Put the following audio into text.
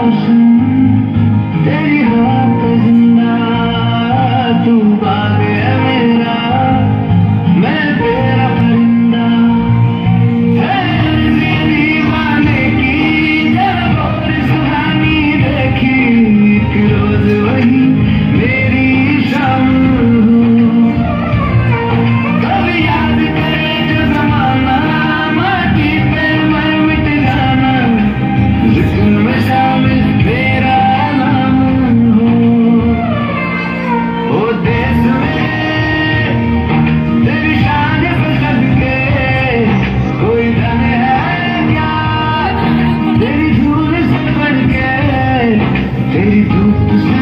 तेरी हाथ जिंदा तू बाग है मेरा, मैं तेरा परिंदा है। दीवाने की जब और सुहानी देखी, एक रोज वही मेरी शाम हो। कभी याद करे जो जमाना, माटी पे मैं मिट जाना, जिस्म में शामिल मेरा नाम हो। ओ देश में तेरी शान पे सदके, कोई जाने है क्या तेरी धूल से बढ़ के, तेरी धूप से